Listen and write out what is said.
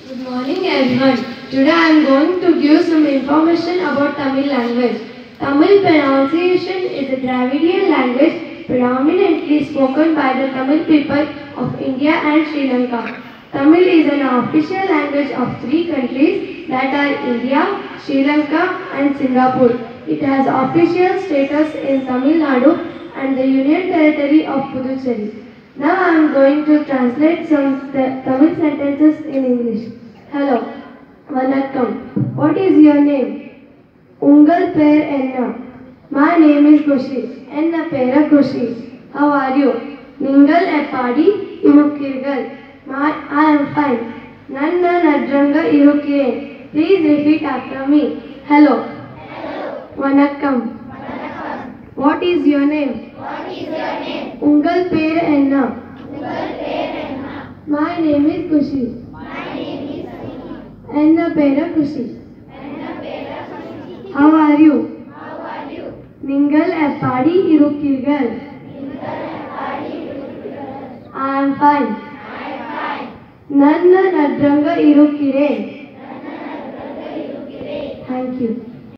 Good morning everyone. Today I am going to give some information about Tamil language. Tamil pronunciation is a Dravidian language predominantly spoken by the Tamil people of India and Sri Lanka. Tamil is an official language of three countries that are India, Sri Lanka and Singapore. It has official status in Tamil Nadu and the Union Territory of Puducherry. Now I am going to translate some Tamil sentences in English. Hello, Vanakkam. What is your name? Ungal per enna. My name is Kushi. Enna pera Kushi. How are you? Ningal eppadi irukirgal. I am fine. Nanna nadranga irukiren. Please repeat after me. Hello. Vanakkam. What is your name? Ungal per enna. My name is Kushi. Enna pera Kushi. How are you? Ningal eppadi irukirgal. I am fine. Nanna nadranga irukiren. Thank you.